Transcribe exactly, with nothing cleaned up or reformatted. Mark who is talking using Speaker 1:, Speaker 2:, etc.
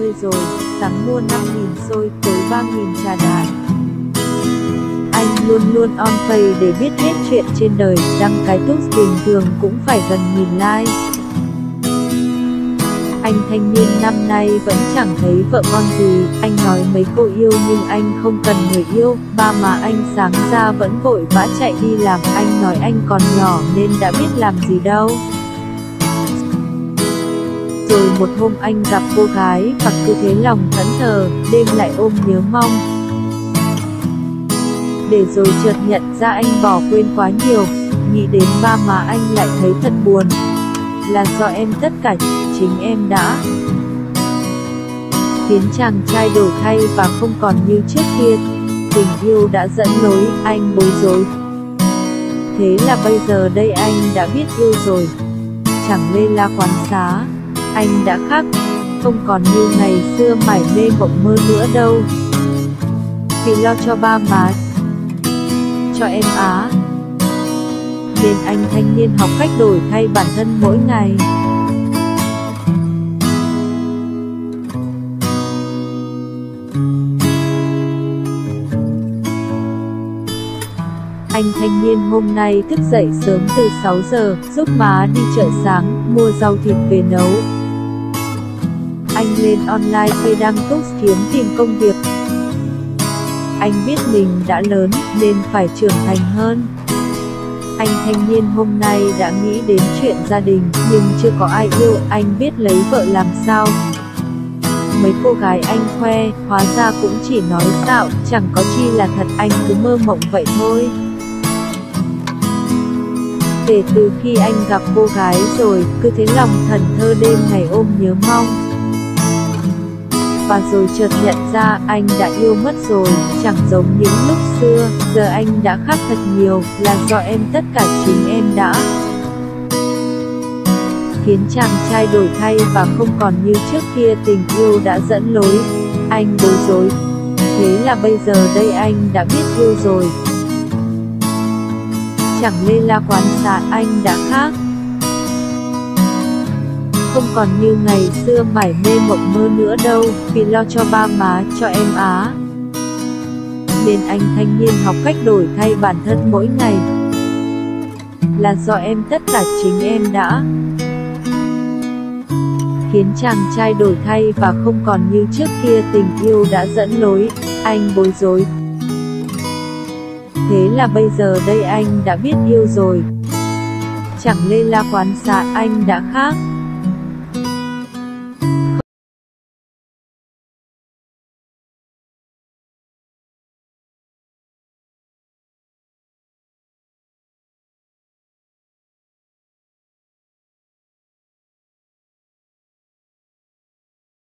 Speaker 1: mươi rồi, sáng mua năm nghìn xôi, tối ba nghìn trà đá. Anh luôn luôn on face để biết hết chuyện trên đời, đăng cái post bình thường cũng phải gần nghìn like. Anh thanh niên năm nay vẫn chẳng thấy vợ con gì, anh nói mấy cô yêu nhưng anh không cần người yêu, ba má anh sáng ra vẫn vội vã chạy đi làm, anh nói anh còn nhỏ nên đã biết làm gì đâu. Rồi một hôm anh gặp cô gái và cứ thế lòng thẫn thờ, đêm lại ôm nhớ mong. Để rồi chợt nhận ra anh bỏ quên quá nhiều, nghĩ đến ba má anh lại thấy thật buồn. Là do em tất cả, chính em đã khiến chàng trai đổi thay và không còn như trước kia. Tình yêu đã dẫn lối, anh bối rối. Thế là bây giờ đây anh đã biết yêu rồi. Chẳng lê la quán xá, anh đã khác, không còn như ngày xưa mải mê mộng mơ nữa đâu. Vì lo cho ba má, cho em á, nên anh thanh niên học cách đổi thay bản thân mỗi ngày. Anh thanh niên hôm nay thức dậy sớm từ sáu giờ, giúp má đi chợ sáng, mua rau thịt về nấu. Anh lên online Facebook đăng post kiếm tìm công việc. Anh biết mình đã lớn, nên phải trưởng thành hơn. Anh thanh niên hôm nay đã nghĩ đến chuyện gia đình, nhưng chưa có ai yêu, anh biết lấy vợ làm sao. Mấy cô gái anh khoe, hóa ra cũng chỉ nói dạo, chẳng có chi là thật, anh cứ mơ mộng vậy thôi. Kể từ khi anh gặp cô gái rồi, cứ thế lòng thẫn thờ đêm ngày ôm nhớ mong. Và rồi chợt nhận ra anh đã yêu mất rồi, chẳng giống những lúc xưa, giờ anh đã khác thật nhiều, là do em tất cả chính em đã khiến chàng trai đổi thay và không còn như trước kia. Tình yêu đã dẫn lối, anh bối rối. Thế là bây giờ đây anh đã biết yêu rồi. Chẳng lê la quán xá, anh đã khác, không còn như ngày xưa mải mê mộng mơ nữa đâu. Vì lo cho ba má, cho em á, nên anh thanh niên học cách đổi thay bản thân mỗi ngày. Là do em tất cả chính em đã khiến chàng trai đổi thay và không còn như trước kia. Tình yêu đã dẫn lối, anh bối rối. Thế là bây giờ đây anh đã biết yêu rồi. Chẳng lê la quán xá, anh đã khác.